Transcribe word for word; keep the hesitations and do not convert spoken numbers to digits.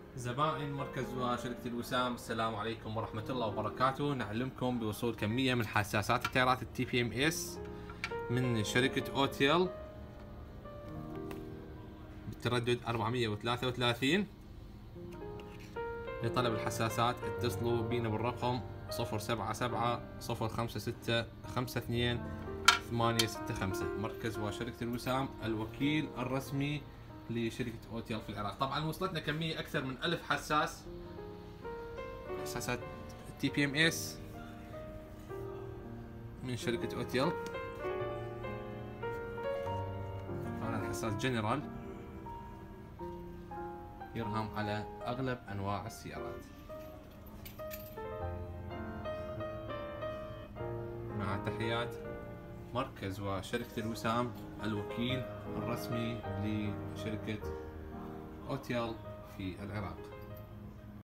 زبائن مركز وشركة الوسام، السلام عليكم ورحمة الله وبركاته. نعلمكم بوصول كمية من حساسات التيارات التي بي ام اس من شركة اوتيل بالتردد أربعمية وثلاثة وثلاثين. لطلب الحساسات اتصلوا بينا بالرقم صفر سبعة سبعة صفر خمسة ستة خمسة اثنين ثمانية ستة خمسة. مركز وشركة الوسام الوكيل الرسمي لشركة اوتيل في العراق. طبعا وصلتنا كمية أكثر من ألف حساس، حساسات تي بي ام اس من شركة اوتيل. هذا الحساس جنرال يرهم على أغلب أنواع السيارات. مع تحيات مركز وشركة الوسام الوكيل الرسمي لشركة اوتيل في العراق.